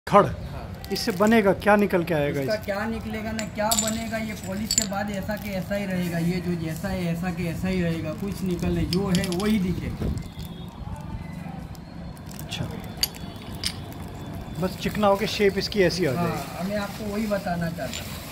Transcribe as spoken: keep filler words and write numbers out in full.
खड़। इससे बनेगा क्या, निकल के आएगा इसका? इस? क्या निकलेगा ना, क्या बनेगा, ये पॉलिश के बाद ऐसा के ऐसा ही रहेगा। ये जो जैसा है ऐसा के ऐसा ही रहेगा, कुछ निकल नहीं, जो है वही दिखेगा। अच्छा, बस चिकना होके शेप इसकी ऐसी आ जाएगी। हाँ, मैं आपको वही बताना चाहता हूँ।